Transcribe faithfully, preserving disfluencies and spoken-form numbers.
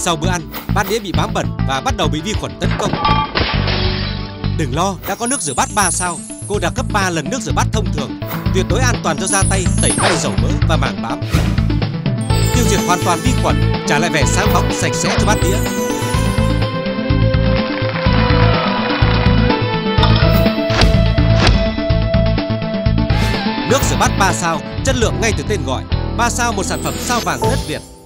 Sau bữa ăn, bát đĩa bị bám bẩn và bắt đầu bị vi khuẩn tấn công. Đừng lo, đã có nước rửa bát ba sao. Cô đã cấp ba lần nước rửa bát thông thường, tuyệt đối an toàn cho da tay, tẩy bay dầu mỡ và màng bám. Tiêu diệt hoàn toàn vi khuẩn, trả lại vẻ sáng bóng sạch sẽ cho bát đĩa. Nước rửa bát ba sao, chất lượng ngay từ tên gọi. Ba sao, một sản phẩm sao vàng đất Việt.